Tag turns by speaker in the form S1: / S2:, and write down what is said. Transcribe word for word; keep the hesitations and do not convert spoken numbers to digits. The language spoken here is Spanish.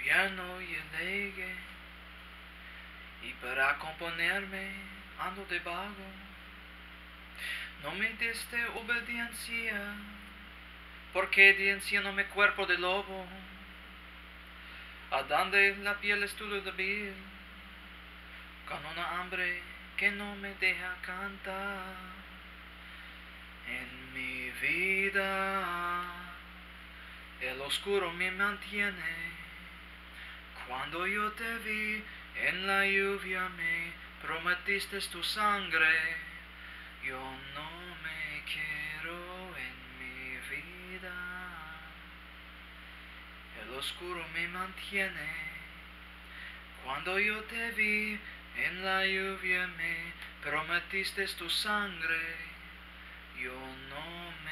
S1: piano y elegue, y para componerme ando de vago. No me diste obediencia, porque diencia no me cuerpo de lobo. A donde la piel estuvo débil, con una hambre que no me deja cantar. En mi vida el oscuro me mantiene. Cuando yo te vi en la lluvia me prometiste tu sangre. Yo no me quiero en mi vida. El oscuro me mantiene. Cuando yo te vi en la lluvia me prometiste tu sangre. Yo no